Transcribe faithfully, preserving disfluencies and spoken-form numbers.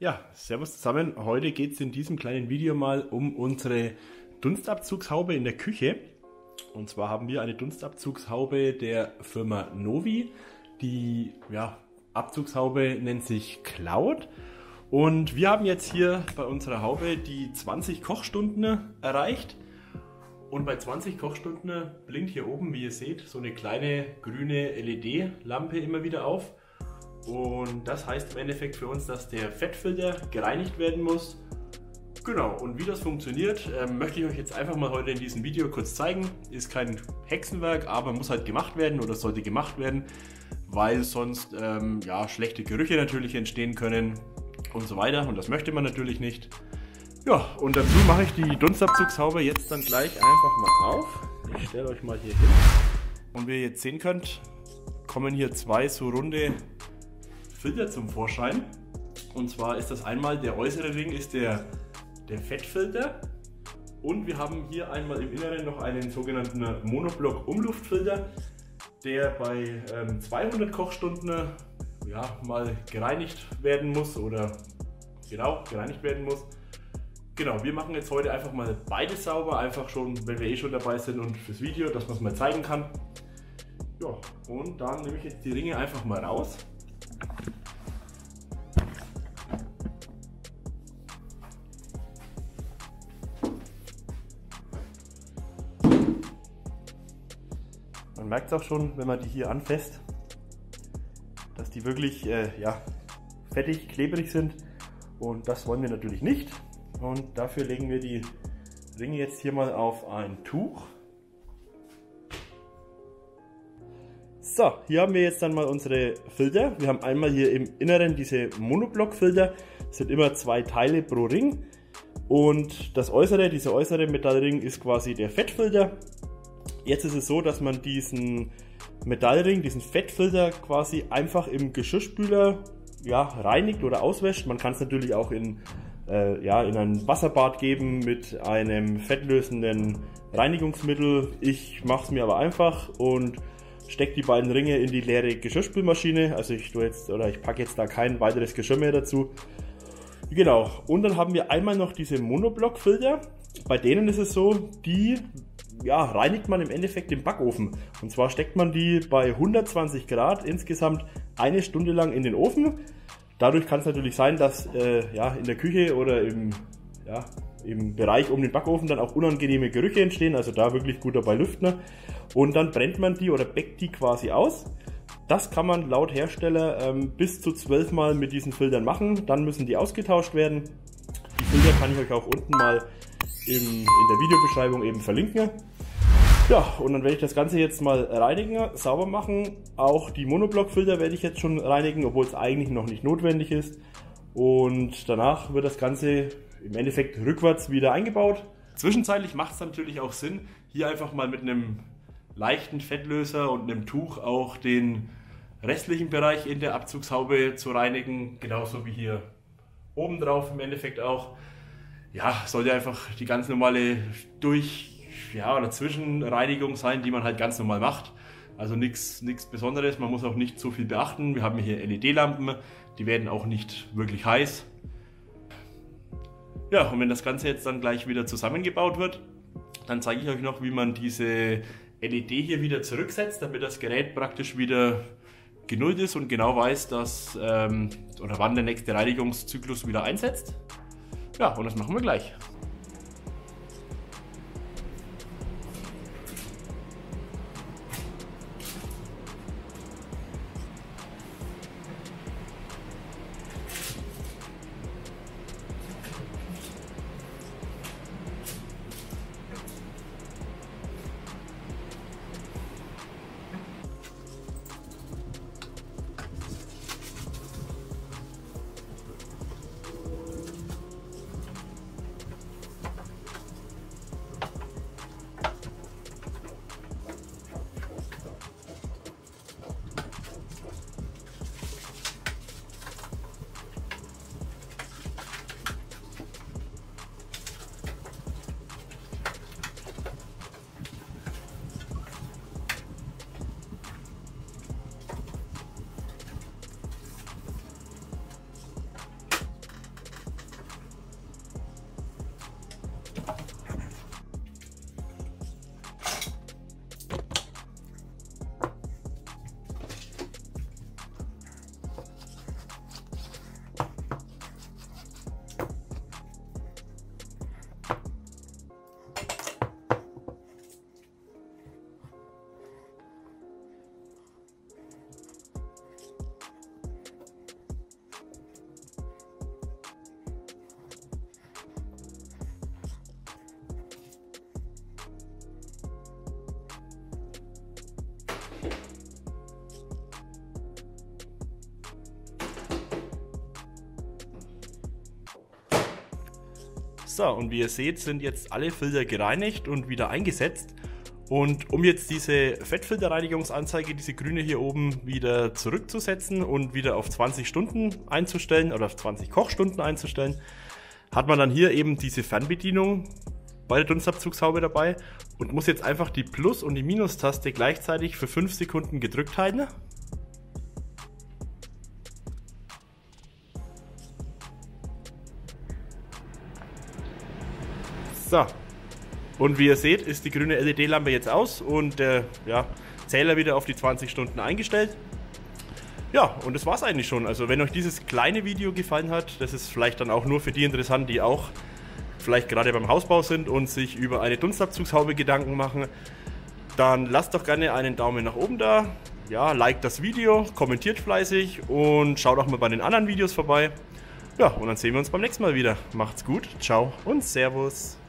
Ja, servus zusammen. Heute geht es in diesem kleinen Video mal um unsere Dunstabzugshaube in der Küche. Und zwar haben wir eine Dunstabzugshaube der Firma Novi. Die ja, Abzugshaube nennt sich Cloud. Und wir haben jetzt hier bei unserer Haube die zwanzig Kochstunden erreicht. Und bei zwanzig Kochstunden blinkt hier oben, wie ihr seht, so eine kleine grüne L E D-Lampe immer wieder auf. Und das heißt im Endeffekt für uns, dass der Fettfilter gereinigt werden muss. Genau, und wie das funktioniert, ähm, möchte ich euch jetzt einfach mal heute in diesem Video kurz zeigen. Ist kein Hexenwerk, aber muss halt gemacht werden oder sollte gemacht werden, weil sonst ähm, ja, schlechte Gerüche natürlich entstehen können und so weiter. Und das möchte man natürlich nicht. Ja, und dazu mache ich die Dunstabzugshaube jetzt dann gleich einfach mal auf. Ich stelle euch mal hier hin. Und wie ihr jetzt sehen könnt, kommen hier zwei so runde Filter zum Vorschein. Und zwar ist das einmal der äußere Ring, ist der, der Fettfilter. Und wir haben hier einmal im Inneren noch einen sogenannten Monoblock-Umluftfilter, der bei ähm, zweihundert Kochstunden ja, mal gereinigt werden muss oder genau gereinigt werden muss. Genau, wir machen jetzt heute einfach mal beides sauber, einfach schon, wenn wir eh schon dabei sind und fürs Video, dass man es mal zeigen kann. Ja, und dann nehme ich jetzt die Ringe einfach mal raus. Man merkt es auch schon, wenn man die hier anfasst, dass die wirklich äh, ja, fettig, klebrig sind, und das wollen wir natürlich nicht. Und dafür legen wir die Ringe jetzt hier mal auf ein Tuch. So, hier haben wir jetzt dann mal unsere Filter. Wir haben einmal hier im Inneren diese Monoblock-Filter. Das sind immer zwei Teile pro Ring. Und das äußere, dieser äußere Metallring ist quasi der Fettfilter. Jetzt ist es so, dass man diesen Metallring, diesen Fettfilter quasi einfach im Geschirrspüler ja, reinigt oder auswäscht. Man kann es natürlich auch in, äh, ja, in ein Wasserbad geben mit einem fettlösenden Reinigungsmittel. Ich mache es mir aber einfach und stecke die beiden Ringe in die leere Geschirrspülmaschine. Also ich tue jetzt oder ich packe jetzt da kein weiteres Geschirr mehr dazu. Genau. Und dann haben wir einmal noch diese Monoblock-Filter. Bei denen ist es so, die ja, reinigt man im Endeffekt im Backofen. Und zwar steckt man die bei hundertzwanzig Grad insgesamt eine Stunde lang in den Ofen. Dadurch kann es natürlich sein, dass äh, ja, in der Küche oder im, ja, im Bereich um den Backofen dann auch unangenehme Gerüche entstehen. Also da wirklich gut dabei lüften. Und dann brennt man die oder backt die quasi aus. Das kann man laut Hersteller ähm, bis zu zwölf Mal mit diesen Filtern machen. Dann müssen die ausgetauscht werden. Die Filter kann ich euch auch unten mal im, in der Videobeschreibung eben verlinken. Ja, und dann werde ich das Ganze jetzt mal reinigen, sauber machen. Auch die Monoblock-Filter werde ich jetzt schon reinigen, obwohl es eigentlich noch nicht notwendig ist. Und danach wird das Ganze im Endeffekt rückwärts wieder eingebaut. Zwischenzeitlich macht es natürlich auch Sinn, hier einfach mal mit einem leichten Fettlöser und einem Tuch auch den restlichen Bereich in der Abzugshaube zu reinigen. Genauso wie hier oben drauf im Endeffekt auch. Ja, sollte einfach die ganz normale Durch- ja, oder Zwischenreinigung sein, die man halt ganz normal macht. Also nichts nichts Besonderes, man muss auch nicht so viel beachten. Wir haben hier L E D-Lampen, die werden auch nicht wirklich heiß. Ja, und wenn das Ganze jetzt dann gleich wieder zusammengebaut wird, dann zeige ich euch noch, wie man diese L E D hier wieder zurücksetzt, damit das Gerät praktisch wieder genullt ist und genau weiß, dass ähm, oder wann der nächste Reinigungszyklus wieder einsetzt. Ja, und das machen wir gleich. So, und wie ihr seht, sind jetzt alle Filter gereinigt und wieder eingesetzt. Und um jetzt diese Fettfilterreinigungsanzeige, diese grüne hier oben, wieder zurückzusetzen und wieder auf zwanzig Stunden einzustellen oder auf zwanzig Kochstunden einzustellen, hat man dann hier eben diese Fernbedienung bei der Dunstabzugshaube dabei und muss jetzt einfach die Plus- und die Minus-Taste gleichzeitig für fünf Sekunden gedrückt halten. So. Und wie ihr seht, ist die grüne L E D-Lampe jetzt aus und der ja, Zähler wieder auf die zwanzig Stunden eingestellt. Ja, und das war's eigentlich schon. Also wenn euch dieses kleine Video gefallen hat, das ist vielleicht dann auch nur für die interessant, die auch vielleicht gerade beim Hausbau sind und sich über eine Dunstabzugshaube Gedanken machen, dann lasst doch gerne einen Daumen nach oben da. Ja, liked das Video, kommentiert fleißig und schaut auch mal bei den anderen Videos vorbei. Ja, und dann sehen wir uns beim nächsten Mal wieder. Macht's gut, ciao und servus.